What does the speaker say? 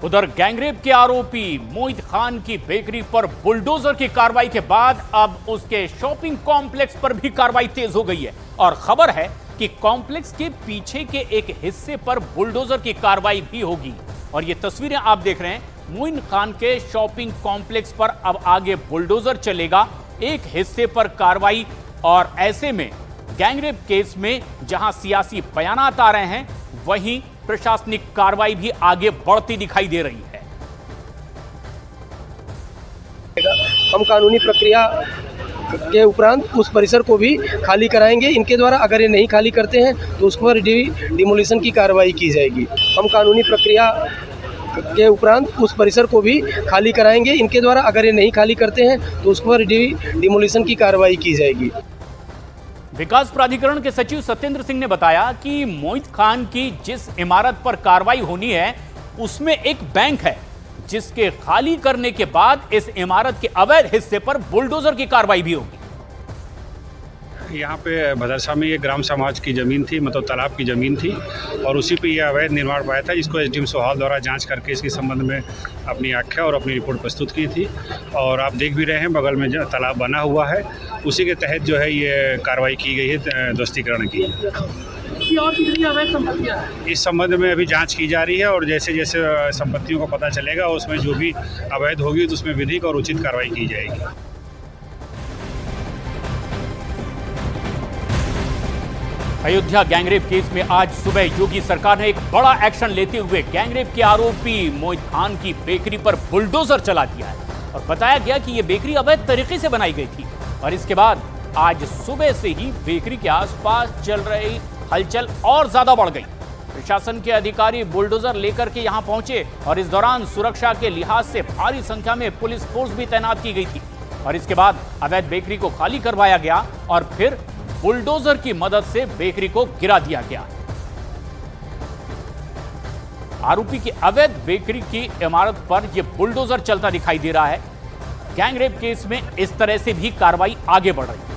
उधर गैंगरेप के आरोपी मोहित खान की बेकरी पर बुलडोजर की कार्रवाई के बाद अब उसके शॉपिंग कॉम्प्लेक्स पर भी कार्रवाई तेज हो गई है और खबर है कि कॉम्प्लेक्स के पीछे के एक हिस्से पर बुलडोजर की कार्रवाई भी होगी। और ये तस्वीरें आप देख रहे हैं मोहित खान के शॉपिंग कॉम्प्लेक्स पर अब आगे बुलडोजर चलेगा, एक हिस्से पर कार्रवाई। और ऐसे में गैंगरेप केस में जहां सियासी बयानात आ रहे हैं, वहीं प्रशासनिक कार्रवाई भी आगे बढ़ती दिखाई दे रही है। हम कानूनी प्रक्रिया के उपरांत उस परिसर को भी खाली कराएंगे। इनके द्वारा अगर ये नहीं खाली करते हैं तो उस पर डिमोलिशन की कार्रवाई की जाएगी। हम कानूनी प्रक्रिया के उपरांत उस परिसर को भी खाली कराएंगे। इनके द्वारा अगर ये नहीं खाली करते हैं तो उस पर डिमोलिशन की कार्रवाई की जाएगी। विकास प्राधिकरण के सचिव सत्येंद्र सिंह ने बताया कि मोहित खान की जिस इमारत पर कार्रवाई होनी है उसमें एक बैंक है, जिसके खाली करने के बाद इस इमारत के अवैध हिस्से पर बुलडोजर की कार्रवाई भी होगी। यहाँ पे भदरसा में ये ग्राम समाज की ज़मीन थी, मतलब तालाब की ज़मीन थी और उसी पे यह अवैध निर्माण पाया था, जिसको एसडीएम सोहाल द्वारा जांच करके इसके संबंध में अपनी आख्या और अपनी रिपोर्ट प्रस्तुत की थी। और आप देख भी रहे हैं बगल में जो तालाब बना हुआ है, उसी के तहत जो है ये कार्रवाई की गई है ध्वस्तीकरण की। और कितनी अवैध संपत्तियां हैं इस संबंध में अभी जांच की जा रही है और जैसे जैसे संपत्तियों को पता चलेगा उसमें जो भी अवैध होगी तो उसमें विधिक और उचित कार्रवाई की जाएगी। अयोध्या गैंगरेप केस में आज सुबह योगी सरकार ने एक बड़ा एक्शन लेते हुए गैंगरेप के आरोपी मोहित खान की बेकरी पर बुलडोजर चला दिया है और बताया गया कि यह बेकरी अवैध तरीके से बनाई गई थी। और इसके बाद आज सुबह से ही बेकरी के आसपास चल रही हलचल और ज्यादा बढ़ गई। प्रशासन के अधिकारी बुलडोजर लेकर के यहां पहुंचे और इस दौरान सुरक्षा के लिहाज से भारी संख्या में पुलिस फोर्स भी तैनात की गई थी। और इसके बाद अवैध बेकरी को खाली करवाया गया और फिर बुलडोजर की मदद से बेकरी को गिरा दिया गया। आरोपी की अवैध बेकरी की इमारत पर यह बुलडोजर चलता दिखाई दे रहा है। गैंगरेप केस में इस तरह से भी कार्रवाई आगे बढ़ रही है।